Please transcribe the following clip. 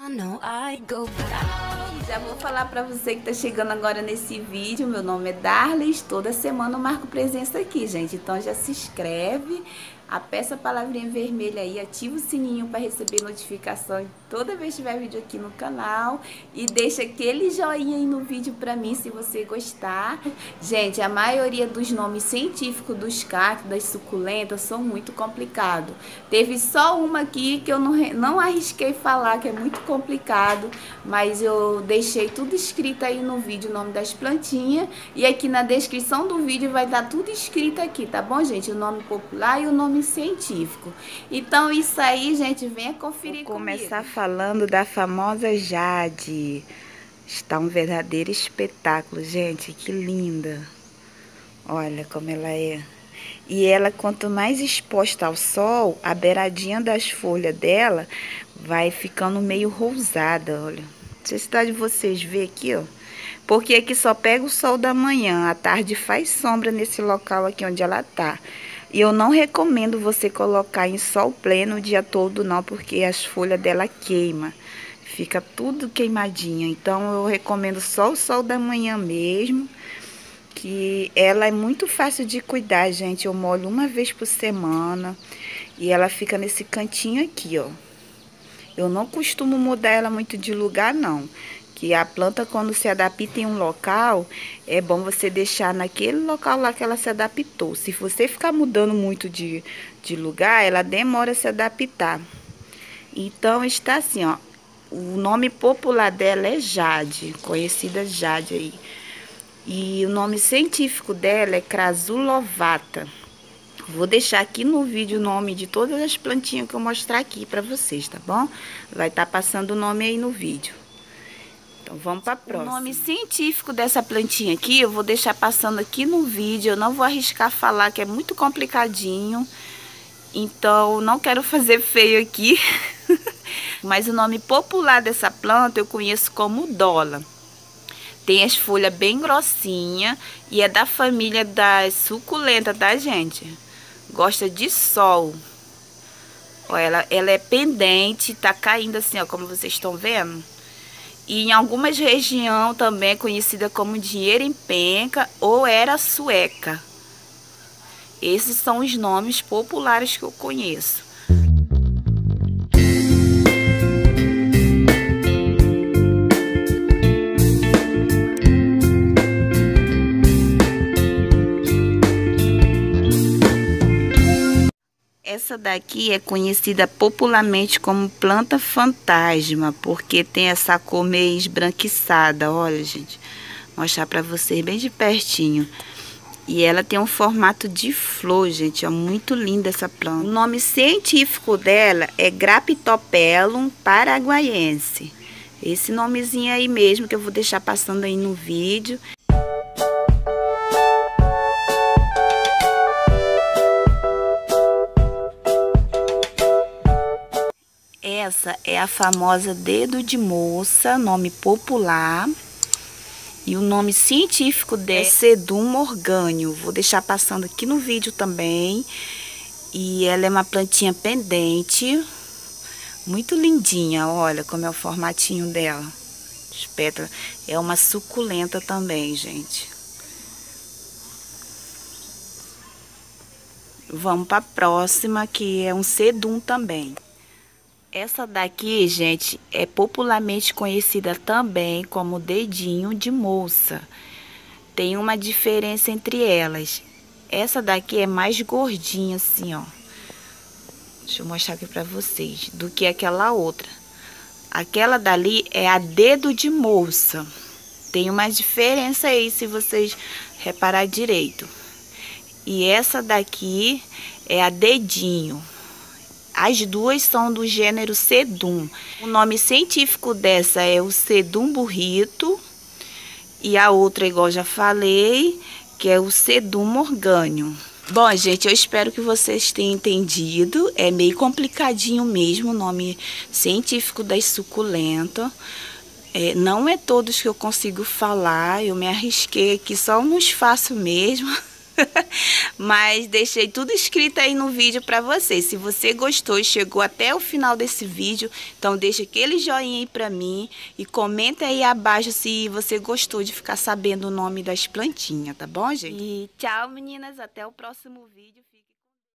Já vou falar pra você que tá chegando agora nesse vídeo. Meu nome é Darlis. Toda semana eu marco presença aqui, gente. Então já se inscreve, aperta a palavrinha vermelha aí, ativa o sininho para receber notificação toda vez que tiver vídeo aqui no canal. E deixa aquele joinha aí no vídeo pra mim se você gostar. Gente, a maioria dos nomes científicos dos cactos, das suculentas, são muito complicados. Teve só uma aqui que eu não arrisquei falar, que é muito complicado, mas eu deixei tudo escrito aí no vídeo, o nome das plantinhas, e aqui na descrição do vídeo vai estar tudo escrito aqui, tá bom, gente? O nome popular e o nome científico. Então isso aí, gente, venha conferir comigo. Vou começar falando da famosa Jade. Está um verdadeiro espetáculo, gente, que linda. Olha como ela é. E ela, quanto mais exposta ao sol, a beiradinha das folhas dela vai ficando meio rosada, olha. Não sei se dá de vocês ver aqui, ó. Porque aqui só pega o sol da manhã, à tarde faz sombra nesse local aqui onde ela tá. E eu não recomendo você colocar em sol pleno o dia todo não, porque as folhas dela queimam. Fica tudo queimadinha. Então eu recomendo só o sol da manhã mesmo. Que ela é muito fácil de cuidar, gente. Eu molho uma vez por semana e ela fica nesse cantinho aqui, ó. Eu não costumo mudar ela muito de lugar, não. Que a planta, quando se adapta em um local, é bom você deixar naquele local lá que ela se adaptou. Se você ficar mudando muito de lugar, ela demora a se adaptar. Então, está assim, ó. O nome popular dela é Jade, conhecida Jade aí. E o nome científico dela é Crasulovata. Vou deixar aqui no vídeo o nome de todas as plantinhas que eu mostrar aqui para vocês, tá bom? Vai estar passando o nome aí no vídeo. Então vamos para a próxima. O nome científico dessa plantinha aqui eu vou deixar passando aqui no vídeo. Eu não vou arriscar falar que é muito complicadinho. Então não quero fazer feio aqui. Mas o nome popular dessa planta eu conheço como Dola. Tem as folhas bem grossinhas e é da família das suculentas, tá, gente? Gosta de sol. Ó, ela é pendente, tá caindo assim, ó, como vocês estão vendo. E em algumas regiões também é conhecida como dinheiro em penca ou era sueca. Esses são os nomes populares que eu conheço. Essa daqui é conhecida popularmente como planta fantasma, porque tem essa cor meio esbranquiçada, olha, gente. Vou mostrar pra vocês bem de pertinho. E ela tem um formato de flor, gente, ó, muito linda essa planta. O nome científico dela é Graptopelum paraguaiense. Esse nomezinho aí mesmo que eu vou deixar passando aí no vídeo. Essa é a famosa dedo de moça, nome popular. E o nome científico dela é Sedum morgâneo. Vou deixar passando aqui no vídeo também. E ela é uma plantinha pendente. Muito lindinha, olha como é o formatinho dela. Os pétalas. É uma suculenta também, gente. Vamos para a próxima, que é um sedum também. Essa daqui, gente, é popularmente conhecida também como dedinho de moça. Tem uma diferença entre elas. Essa daqui é mais gordinha assim, ó. Deixa eu mostrar aqui pra vocês. Do que aquela outra. Aquela dali é a dedo de moça. Tem uma diferença aí, se vocês reparar direito. E essa daqui é a dedinho. As duas são do gênero Sedum. O nome científico dessa é o Sedum burrito. E a outra, igual já falei, que é o Sedum morgâneo. Bom, gente, eu espero que vocês tenham entendido. É meio complicadinho mesmo o nome científico das suculentas. Não é todos que eu consigo falar. Eu me arrisquei aqui só nos fácil mesmo. Mas deixei tudo escrito aí no vídeo para você. Se você gostou e chegou até o final desse vídeo, então deixa aquele joinha aí para mim e comenta aí abaixo se você gostou de ficar sabendo o nome das plantinhas, tá bom, gente? E tchau, meninas, até o próximo vídeo.